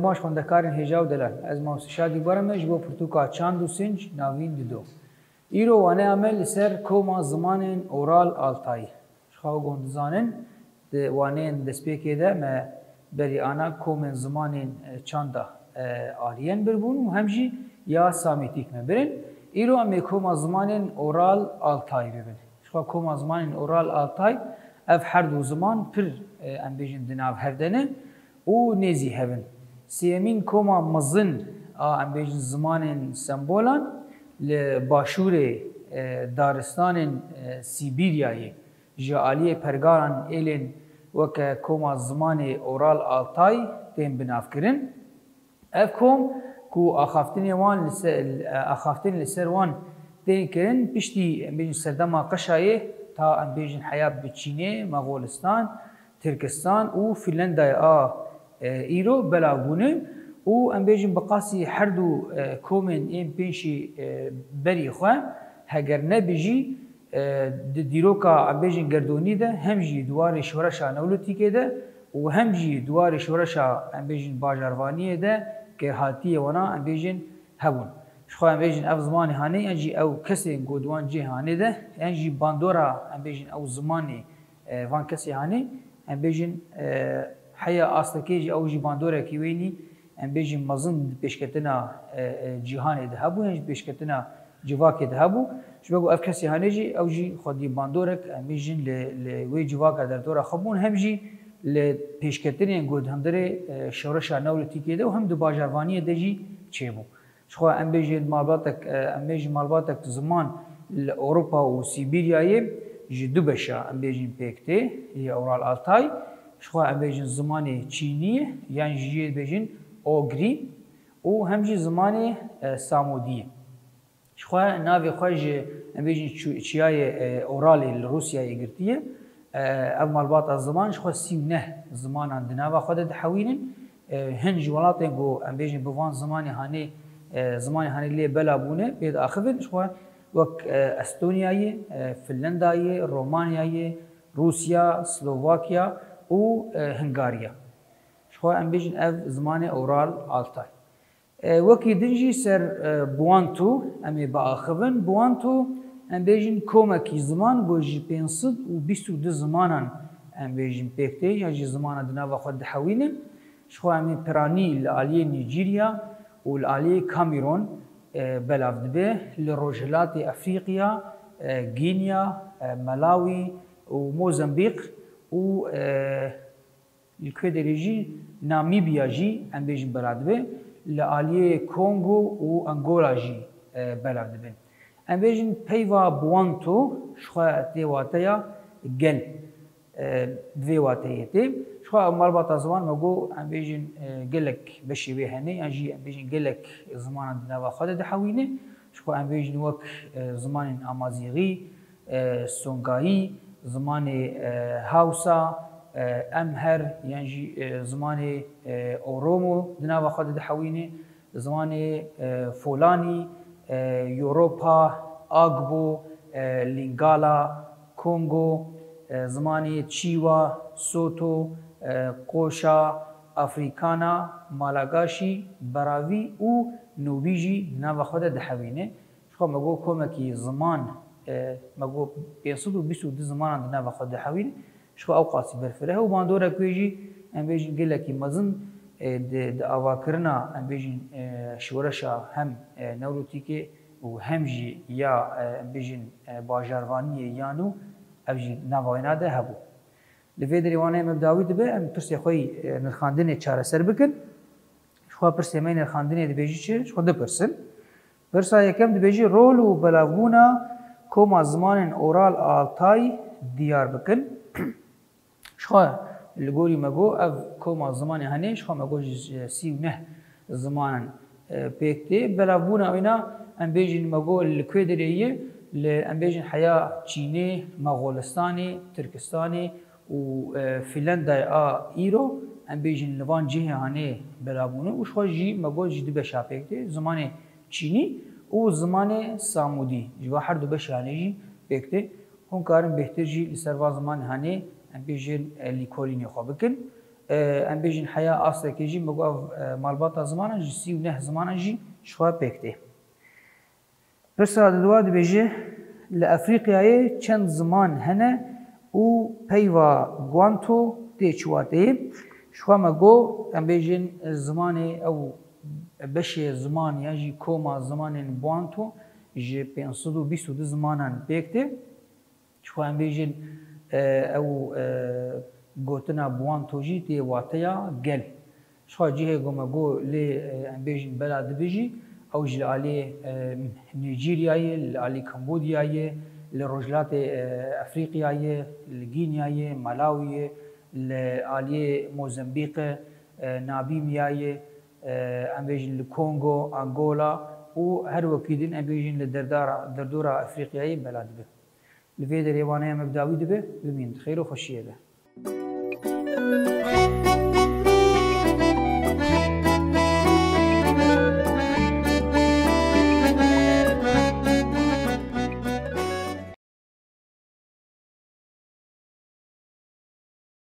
باش خوندکارین هجاو دلن از موسی شادی برمش بو پرتوکا چاند و سنج ناوین دیدو ایرو وانه عمل سر کوما زمانین اورال آلتای شخوا گوندزانن وانه دسپیکی ده ما بری آنا کومن زمانین چاندا آلین بربون و همجی یا سامیتیک مبرن ایرو امی کوما زمانین اورال آلتای ببین شخوا کوما زمانین اورال آلتای اف هر دو زمان پر ام بیجن دناو هفدنه و نزی هفن سیمین کوما مزن ام بیجن زمانین سمبولان لباشور دارستان سیبیریایی جالی پرگاران ایلن وک کوما زمان اورال آلتای تیم بناف کرن اف کوم کو آخافتن لسر وان تیم کرن پشتی بیجن سردما قشایه تا ام بیجن حیاب بچینه مغولستان ترکستان و فنلندای ایرو بلاگونه و ام بیجن بقاسی هر دو کومن این پنشی بری خواه هگر نبیجی دیروکا ام بیجن گردونی ده همجی دوار شورشا نولوتی که ده و همجی دوار شورشا ام بیجن باجاروانی ده که حالتی وانا ام بیجن هبون شخوا ام بیجن او زمانی هانه انجی او کسی گودوان جه هانه ده انجی باندورا ام بیجن او زمانی وان کسی هانه ام بیجن حیا آستکیجی او جی باندورا کیوینی ام بیجن مزن پیشکتنا جهان ده هبو انجی پیشکتنا جواک ده هبو شبگو اف کسی هانه جی او جی خودی باندورک ام بیجن لوی جواک در دورا خبون هم جی لپیشکتنی گود هم داره شورش نولتی که ده و هم دو باجروانی ده جی چه بو شخوا ام بیجن مالباتک زمان اروپا و سیبیریایی جی دو بشا ام بیجن پیکته یا اورال آلتای شخوا ام بیجن زمان چینیه یعنی جی بیجن اوگری و همجی زمان سامودیه شخوا ناوی خواهی ام بیجن چیای اورالی لروسیای گرتیه اف مالبات الزمان شخوا 39 زمان دناوا خود دحوینن هنج ولاتن گو ام بیجن بوان زمانی هانی لی بلا بونه بید آخفن شخوا وک استونیایی فنلندایی رومانیایی روسیا سلوواکیا و هنگاریا شخوا ام بیجن اف زمان اورال آلتای وکی دنجی سر بوانتو امی با آخفن بوانتو ام بیجن کومکی زمان بو جی 522 زمانان ام بیجن پیکته یا جی زمان دناوا خود دحوینن شخوا امی پرانی لآلیه نیجیریا و لآلیه کامیرون بلاف دبه لروجهلات افریقیا گینیا ملاوی و موزمبیق و لکوی دریجی نامیبیا جی ام بیجن بلاف دبه لآلیه کنگو و انگولا جی بلاف دبه ام بیجن پیوا بوانتو شخوا تیواتیا گل دوی واتیتی شخوا مالبات زمان مگو ام بیجن گلک بشی به هنی انجی ام بیجن گلک زمان دنوا خود دحوینه شخوا ام بیجن وک زمان آمازیغی سونگایی زمان هاوسا امهر یعنی زمان اورومو دنوا خود دحوینه زمان فولانی یوروپا آگبو لینگالا کنگو زمانی چیوا سوتو قوشا افریکانا مالاگاشی براوی و نوبیجی ناو خود دحوینه شخوا مگو کومکی زمان مگو 522 زمان ناو خود دحوینه شخوا اوقاسی برفره و باندورا کویجی ام بیجن گلکی مزن د آواکرنا ام بیجن شورشا هم نولوتی که و همجی یا ام بیجن باجاروانی یانو اوجی نواینا ده هبو لفه دریوانه مبداوی دبه ام پرسی خوی نرخاندن چاره سر بکن شخوا پرسی می نرخاندن دبیجی چه شخوا دپرسن پرسا یکم دبیجی رول و بلاغونا کوما زمان اورال آلتای دیار بکن شخوا لگوری مگو اف کوما زمان هنه شخوا مگو 39 زمان پیکته بلاغونا اینا ام بیجن مگو لکوی دریه ام بیجن حیا چینی مغولستانی ترکستانی و فنلندای ایرو ام بیجن لوان جهه هانه بلابونه و شخوا جی مگو جی دو بشا پیکته زمان چینی و زمان سامودی جوا هر دو بشا هانه جی پیکته هون کارن بهتر جی لسروا زمان هانه ام بیجن لیکولینی خواه بکن ام بیژن حیا اصل که جی مگو مالبات زمان جی 39 زمان جی شوا پکته پس دوا دبیجه لافریقیای چند زمان هنه او پیوا گوانتو دی چواته شوا مگو ام بیژن زمان او بشه زمان یا جی کوما زمانین بوانتو جی 522 زمانان پکته شوا ام بیژن او گوتنا بوانتو جی دی واتیا گل شوا جیه گومگو لی ام بیژن بلا دبیجی او جی لالی نیجریای لالی کمبودیای لرجلات افریقیای لگینیای مالاوی لالی موزمبیق نابیمیای ام بیژن لکنگو انگولا و هر وکیدین ام بیژن لدردورا افریقیای بلا دبی لفی دریوانه مبداوی دبی بمین خیر و خوشیه به